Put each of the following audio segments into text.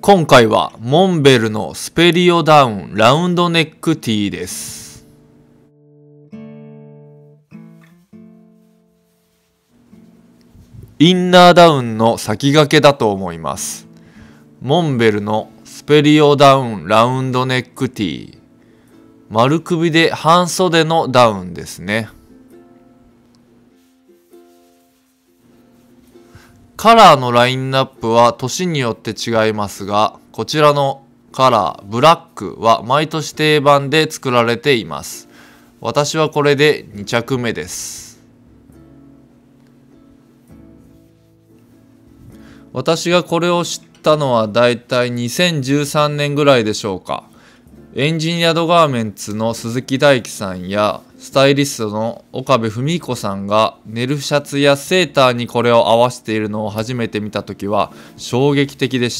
今回はモンベルのスペリオダウンラウンドネックティーです。インナーダウンの先駆けだと思います。モンベルのスペリオダウンラウンドネックティー。丸首で半袖のダウンですね。カラーのラインナップは年によって違いますが、こちらのカラー、ブラックは毎年定番で作られています。私はこれで2着目です。私がこれを知ったのはだいたい2013年ぐらいでしょうか。エンジニアードガーメンツの鈴木大樹さんやスタイリストの岡部文彦さんがネルシャツやセーターにこれを合わせているのを初めて見たときは衝撃的でした。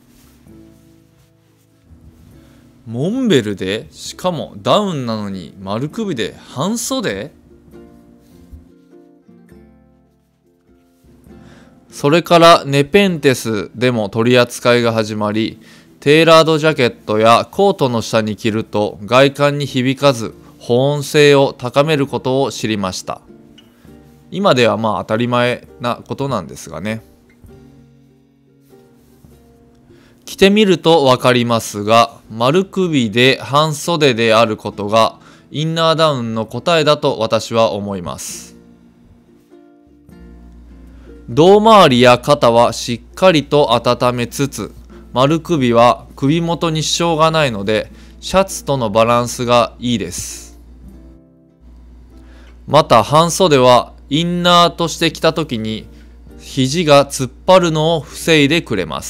モンベルで、しかもダウンなのに丸首で半袖？それからネペンテスでも取り扱いが始まり、テーラードジャケットやコートの下に着ると外観に響かず保温性を高めることを知りました。今では当たり前なことなんですがね。着てみるとわかりますが、丸首で半袖であることがインナーダウンの答えだと私は思います。胴回りや肩はしっかりと温めつつ、丸首は首元に支障がないので、シャツとのバランスがいいです。また半袖はインナーとして着た時に肘が突っ張るのを防いでくれます。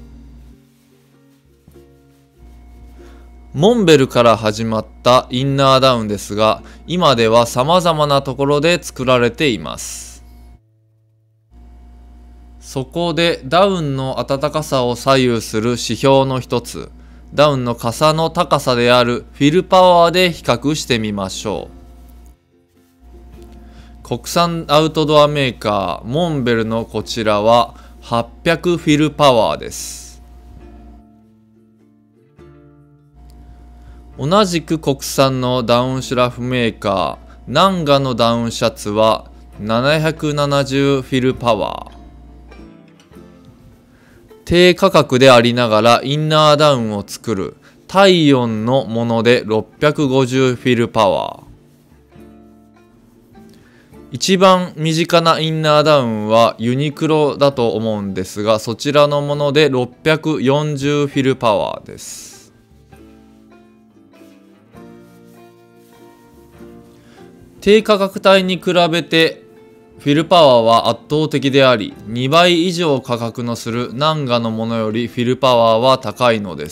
モンベルから始まったインナーダウンですが、今では様々なところで作られています。そこでダウンの暖かさを左右する指標の一つ、ダウンの傘の高さであるフィルパワーで比較してみましょう。国産アウトドアメーカーモンベルのこちらは800フィルパワーです。同じく国産のダウンシュラフメーカーナンガのダウンシャツは770フィルパワー。低価格でありながらインナーダウンを作るタイヨンのもので650フィルパワー。一番身近なインナーダウンはユニクロだと思うんですが、そちらのもので640フィルパワーです。低価格帯に比べてフィルパワーは圧倒的であり、2倍以上価格のするナンガのものよりフィルパワーは高いのです。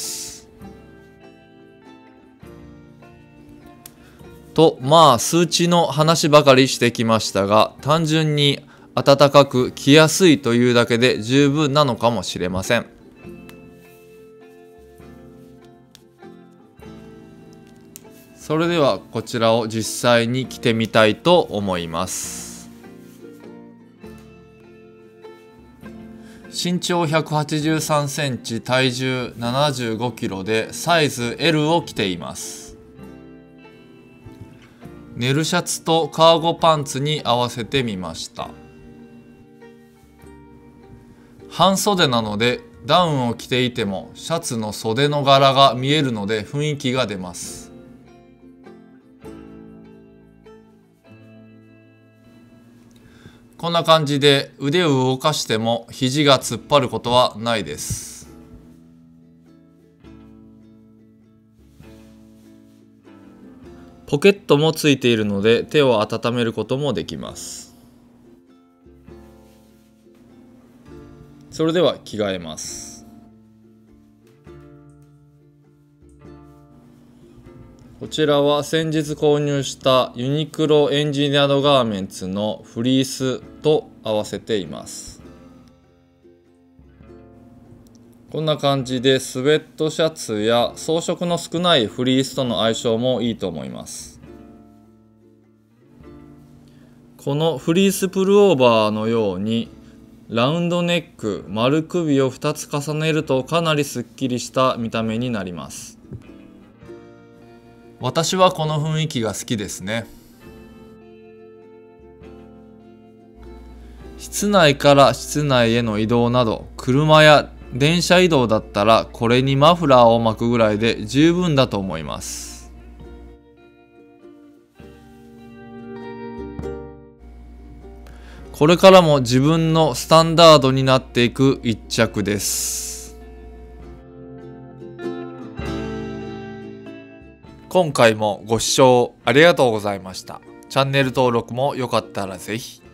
と、数値の話ばかりしてきましたが、単純に暖かく着やすいというだけで十分なのかもしれません。それではこちらを実際に着てみたいと思います。身長183センチ、体重75キロでサイズ L を着ています。ネルシャツとカーゴパンツに合わせてみました。半袖なのでダウンを着ていてもシャツの袖の柄が見えるので雰囲気が出ます。こんな感じで腕を動かしても肘が突っ張ることはないです。ポケットもついているので手を温めることもできます。それでは着替えます。こちらは先日購入したユニクロエンジニアードガーメンツのフリースと合わせています。こんな感じでスウェットシャツや装飾の少ないフリースとの相性もいいと思います。このフリースプルオーバーのようにラウンドネック、丸首を2つ重ねるとかなりすっきりした見た目になります。私はこの雰囲気が好きですね。室内から室内への移動など、車や電車移動だったらこれにマフラーを巻くぐらいで十分だと思います。これからも自分のスタンダードになっていく一着です。今回もご視聴ありがとうございました。チャンネル登録もよかったらぜひ。